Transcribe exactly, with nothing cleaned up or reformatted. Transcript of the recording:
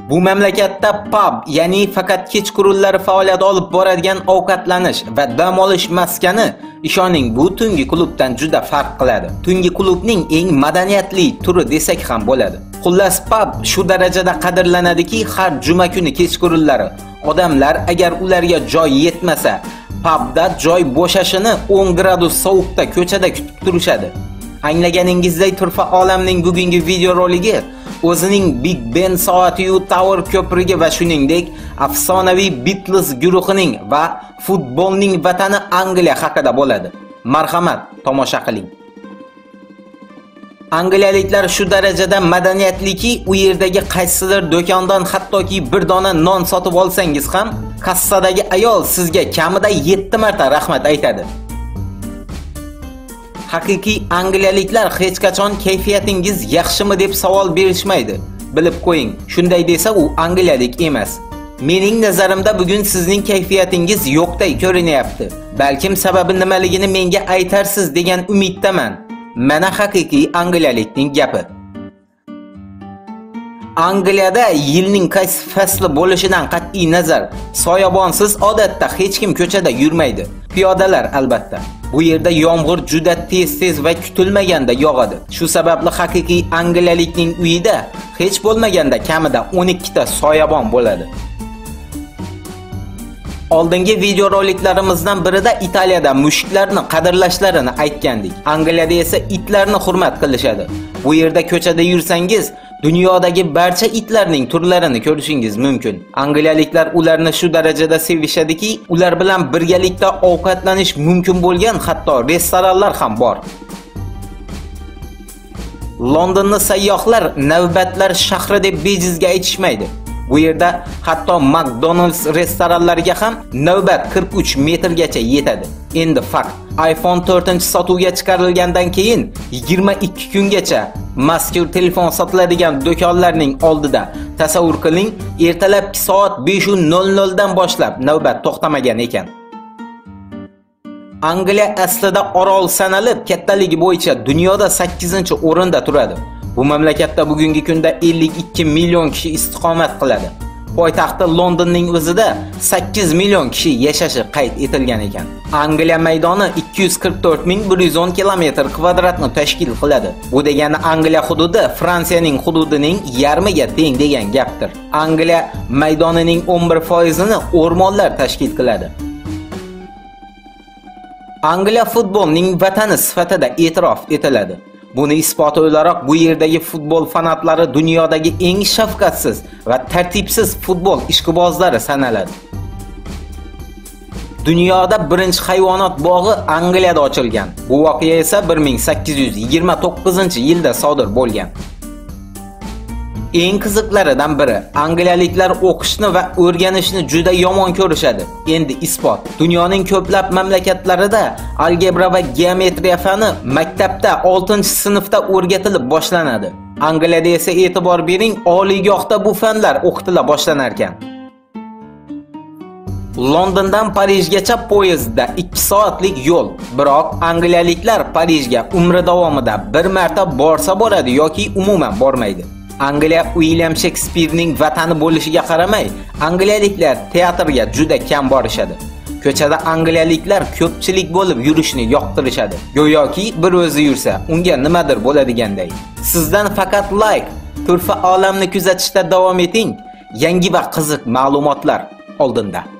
Bu mamlakatda pub, ya'ni faqat kechqurunlari faoliyat olib boradigan ovqatlanish va dam olish maskani, ishoning, bu tungi klubdan juda farq qiladi. Tungi klubning eng madaniyatli turi desak ham bo'ladi. Xullas, pub shu darajada qadrlanadiki, har juma kuni kechqurunlari odamlar agar ularga joy yetmasa, pubda joy bo'shashini o'n gradus sovuqda ko'chada kutib turishadi. Anglaganingizdek, turfa olamning bugungi videoroligi o'zining Big Ben soati-yu Tower ko'prigi va shuningdek afsonaviy Beatles guruhining va futbolning vatani Angliya haqida bo'ladi. Marhamat, tomosha qiling. Angliyaliklar shu darajada madaniyatliki, u yerdagi qaysidir do'kondan hattoki bir dona non sotib olsangiz ham, kassadagi ayol sizga kamida yetti marta rahmat aytadi. Haqiqiy angliyaliklar hech qachon kayfiyatingiz yaxshimi deb savol berishmaydi. Bilib qo'ying, shunday desa u angliyalik emas. Mening nazarimda bugun sizning kayfiyatingiz yo'qday ko'rinyapti. Balkim sababi nimaligini menga aytarsiz degan umiddaman. Mana haqiqiy angliyalikning gapi. Angliyada yilning qaysi fasli bo'lishidan qat'iy nazar, soyabonsiz odatda hech kim ko'chada yurmaydi. Piyodalar albatta. Bu yerda yomg'ir juda tez-tez va kutilmaganda yog'adi. Shu sababli haqiqiy angliyalikning uyida hech bo'lmaganda kamida o'n ikki ta soyabon bo'ladi. Oldingi videoroliklarimizdan birida Italiyada mushuklarni qadrlashlarini aytgandik. Angliyada esa itlarni hurmat qilishadi. Bu yerda ko'chada yursangiz, dunyodagi barcha itlarning turlarini ko'rishingiz mumkin. Angliyaliklar ularni shu darajada sevishadiki, ular bilan birgalikda ovqatlanish mumkin bo'lgan hatto restoranlar ham bor. Londonni sayyohlar navbatlar shahri deb bejizga aytishmaydi. Bu yerda hatto McDonald's restoranlariga ham navbat qirq uch metrgacha yetadi. Endi fakt, iPhone to'rtinchi sotuvga chiqarilgandan keyin yigirma ikki kungacha mazkur telefon sotiladigan do'konlarning oldida tasavvur qiling, ertalabki soat besh nol nol dan boshlab navbat to'xtamagan ekan. Angliya aslida orol sanalib, kattaligi bo'yicha dunyoda sakkizinchi o'rinda turadi. Bu mamlakatda bugungi kunda ellik ikki million kishi istiqomat qiladi. Poytaxti Londonning o'zida sakkiz million kishi yashashi qayd etilgan ekan. Angliya maydoni ikki yuz qirq to'rt ming bir yuz o'n kilometr kvadratni tashkil qiladi. Bu degani Angliya hududi Fransiyaning hududining yarmiga teng degan gapdir. Angliya maydonining o'n bir foizini o'rmonlar tashkil qiladi. Angliya futbolning vatani sifatida e'tirof etiladi. Buni isboti o'laroq bu yerdagi futbol fanatlari dunyodagi eng shafqatsiz va tartibsiz futbol ishqibozlari sanaladi. Dunyoda birinchi hayvonot bog'i Angliyada ochilgan. Bu voqea esa bir ming sakkiz yuz yigirma to'qqizinchi yilda sodir bo'lgan. Eng qiziqlaridan biri, angliyaliklar o'qishni va o'rganishni juda yomon ko'rishadi. Endi isbot. Dunyoning ko'plab mamlakatlarida algebra va geometriya fani maktabda oltinchi sinfda o'rgatilib boshlanadi. Angliyada esa e'tibor bering, oliygohda bu fanlar o'qitila boshlanar ekan. Londondan Parijgacha poyezdda ikki soatlik yo'l. Biroq angliyaliklar Parijga umri davomida bir marta borsa boradi yoki umuman bormaydi. Angliya William Shakespeare'ning vatani bo'lishiga qaramay, angliyaliklar teatrga juda kam borishadi. Ko'chada angliyaliklar ko'pchilik bo'lib yurishni yoqtirishadi. Go'yoki bir o'zi yursa, unga nimadir bo'ladiganday. Sizdan faqat like, turfa olamni kuzatishda davom eting. Yangi va qiziq ma'lumotlar oldinda.